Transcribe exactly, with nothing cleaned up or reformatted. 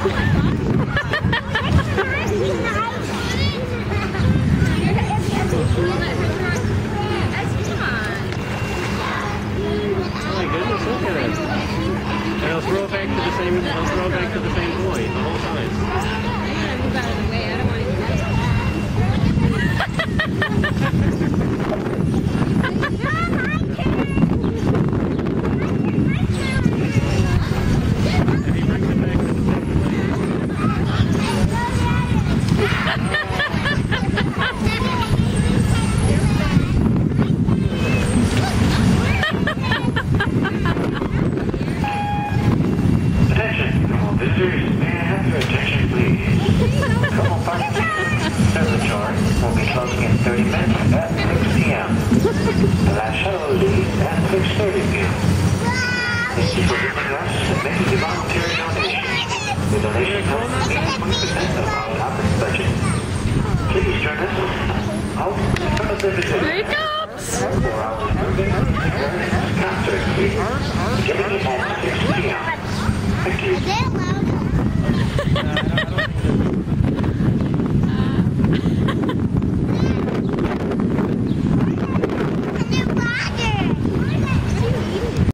goodness, look at it. And it'll throw it back to the same, it'll throw it back to the same point the whole time. I gotta move out of the way. I don't want to do that. And he brings it back to the same Visitors, may I have your attention, please? Couple parking observatory will be closing in thirty minutes at six p m The last shuttle will leave at six thirty p m Thank you for visiting us and making a voluntary donation. The donation comes from eighty-one percent of our conference budget. Please join us out in front of the visitor. Here he comes! For our concert, please. Getting it